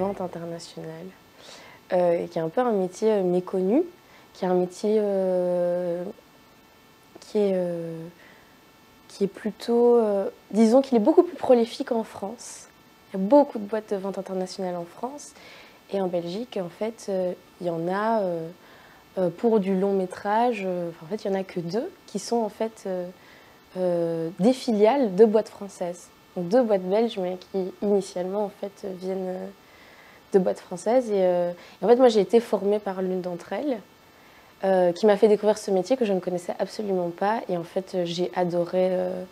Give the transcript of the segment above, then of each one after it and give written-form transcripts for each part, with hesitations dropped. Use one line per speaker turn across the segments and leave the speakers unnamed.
vente internationale, qui est un peu un métier méconnu, qui est un métier qui est plutôt, disons qu'il est beaucoup plus prolifique en France. Il y a beaucoup de boîtes de vente internationale en France et en Belgique, en fait, il y en a pour du long métrage. En fait, il n'y en a que 2 qui sont en fait des filiales de boîtes françaises. Donc 2 boîtes belges, mais qui initialement en fait viennent de boîtes françaises. Et en fait, moi, j'ai été formée par l'une d'entre elles, qui m'a fait découvrir ce métier que je ne connaissais absolument pas. Et en fait, j'ai adoré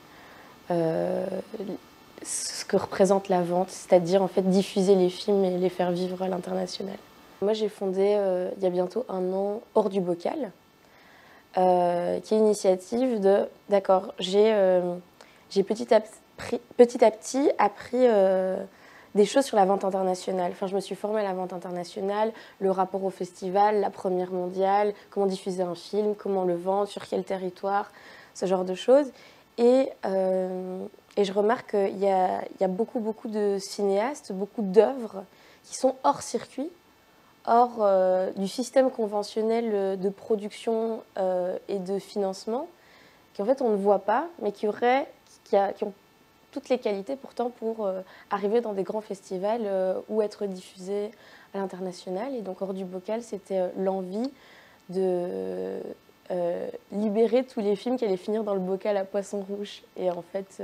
ce que représente la vente, c'est-à-dire en fait diffuser les films et les faire vivre à l'international. Moi, j'ai fondé il y a bientôt 1 an Hors du Bocal, qui est une initiative de, d'accord, j'ai petit à petit appris des choses sur la vente internationale. Enfin, je me suis formée à la vente internationale, le rapport au festival, la première mondiale, comment diffuser un film, comment le vendre, sur quel territoire, ce genre de choses. Et je remarque qu'il y a beaucoup de cinéastes, beaucoup d'œuvres qui sont hors circuit, hors du système conventionnel de production et de financement, qu'en fait on ne voit pas, mais qui ont toutes les qualités pourtant pour arriver dans des grands festivals ou être diffusés à l'international. Et donc Hors du Bocal, c'était l'envie de libérer tous les films qui allaient finir dans le bocal à poisson rouge et en fait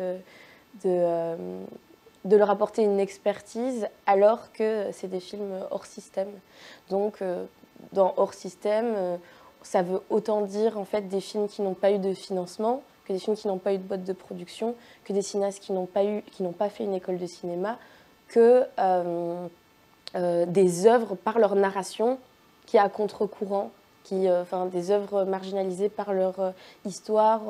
de leur apporter une expertise alors que c'est des films hors système. Donc dans hors système, ça veut autant dire en fait des films qui n'ont pas eu de financement, que des films qui n'ont pas eu de boîte de production, que des cinéastes qui n'ont pas fait une école de cinéma, que des œuvres par leur narration qui est à contre-courant, des œuvres marginalisées par leur histoire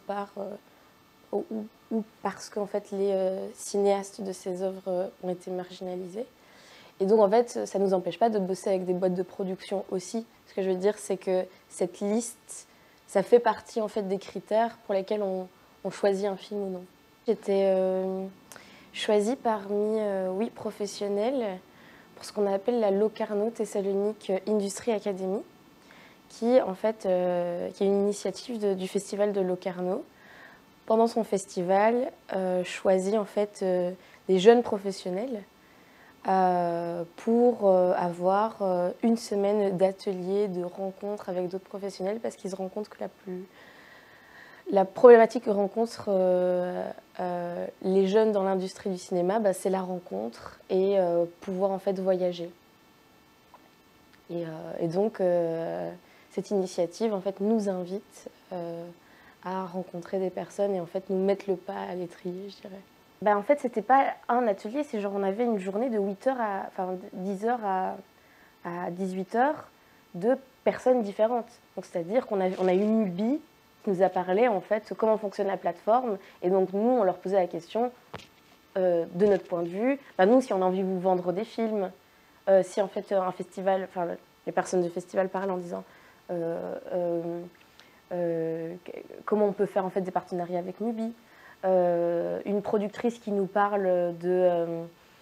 ou parce qu'en fait les cinéastes de ces œuvres ont été marginalisés. Et donc en fait, ça ne nous empêche pas de bosser avec des boîtes de production aussi. Ce que je veux dire, c'est que cette liste, ça fait partie en fait des critères pour lesquels on choisit un film ou non. J'étais choisie parmi 8 professionnels pour ce qu'on appelle la Locarno Thessalonique Industrie Academy, qui en fait qui est une initiative du festival de Locarno. Pendant son festival, choisit en fait des jeunes professionnels pour avoir une semaine d'ateliers, de rencontres avec d'autres professionnels, parce qu'ils se rendent compte que la problématique que rencontrent les jeunes dans l'industrie du cinéma, c'est la rencontre et pouvoir en fait voyager. Et donc cette initiative en fait nous invite à rencontrer des personnes et en fait nous mettre le pas à l'étrier, je dirais. En fait, c'était pas un atelier, c'est genre on avait une journée de 10h à 18h de personnes différentes. Donc c'est-à-dire qu'on a eu Mubi qui nous a parlé en fait comment fonctionne la plateforme et donc nous on leur posait la question de notre point de vue, nous si on a envie de vous vendre des films, si en fait un festival, les personnes du festival parlent en disant comment on peut faire en fait des partenariats avec Mubi. Une productrice qui nous parle de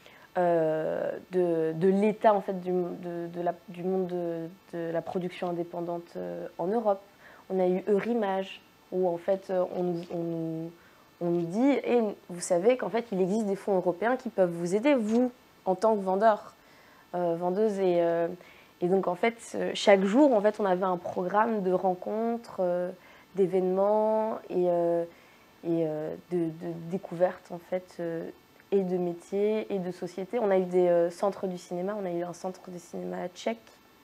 l'état en fait, du monde de la production indépendante en Europe. On a eu Eurimage, où en fait on nous dit, et vous savez qu'en fait il existe des fonds européens qui peuvent vous aider, vous, en tant que vendeur, vendeuse. Et donc en fait, chaque jour, en fait, on avait un programme de rencontres, d'événements et de découvertes en fait, et de métiers et de sociétés. On a eu des centres du cinéma, on a eu un centre de cinéma tchèque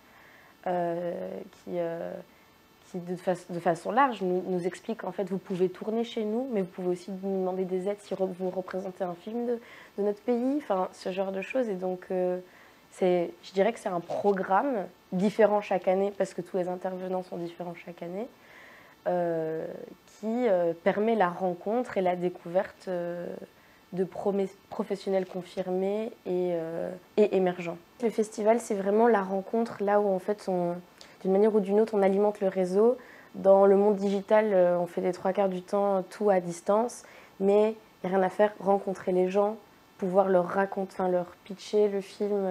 qui de façon large nous explique en fait vous pouvez tourner chez nous, mais vous pouvez aussi nous demander des aides si vous représentez un film de notre pays, enfin ce genre de choses. Et donc je dirais que c'est un programme différent chaque année parce que tous les intervenants sont différents chaque année. Qui permet la rencontre et la découverte de professionnels confirmés et émergents. Le festival, c'est vraiment la rencontre, là où en fait, d'une manière ou d'une autre, on alimente le réseau. Dans le monde digital, on fait des 3/4 du temps tout à distance, mais il n'y a rien à faire, rencontrer les gens pouvoir leur raconter, enfin leur pitcher le film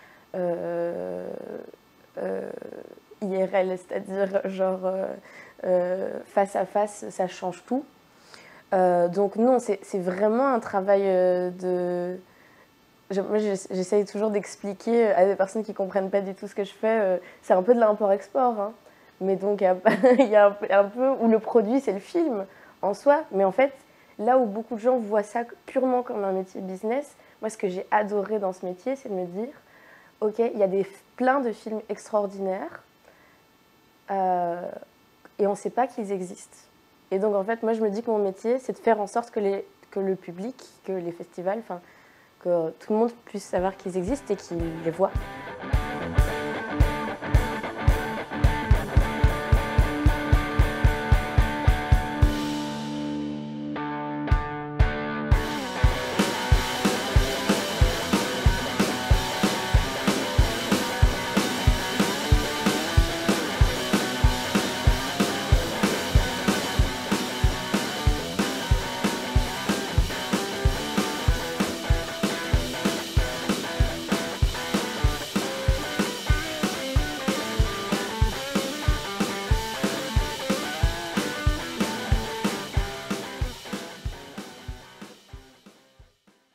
IRL, c'est-à-dire genre face à face, ça change tout. Donc non, c'est vraiment un travail de... Moi, j'essaye toujours d'expliquer à des personnes qui ne comprennent pas du tout ce que je fais. C'est un peu de l'import-export, hein. Mais donc, il y a un peu où le produit, c'est le film en soi. Mais en fait, là où beaucoup de gens voient ça purement comme un métier business, moi, ce que j'ai adoré dans ce métier, c'est de me dire, OK, il y a plein de films extraordinaires et on ne sait pas qu'ils existent. Et donc, en fait, moi, je me dis que mon métier, c'est de faire en sorte que le public, que les festivals, enfin, que tout le monde puisse savoir qu'ils existent et qu'ils les voient.